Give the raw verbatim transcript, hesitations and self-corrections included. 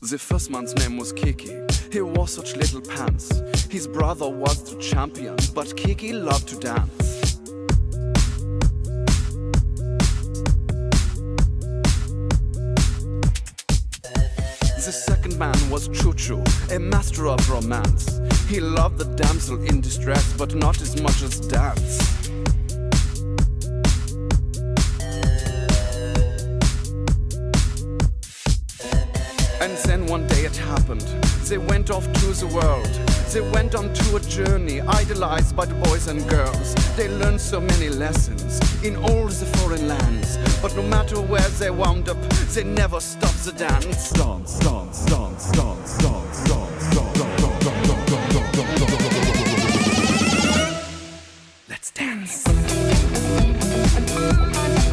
The first man's name was Kiki. He wore such little pants. His brother was the champion, but Kiki loved to dance. The second man was Choo-Choo, a master of romance. He loved the damsel in distress, but not as much as dance. And then one day it happened. They went off to the world. They went on to a journey, idolized by the boys and girls. They learned so many lessons in all the foreign lands. But no matter where they wound up, they never stopped the dance. Dance, dance, dance, dance, dance, dance, dance, dance. Let's dance.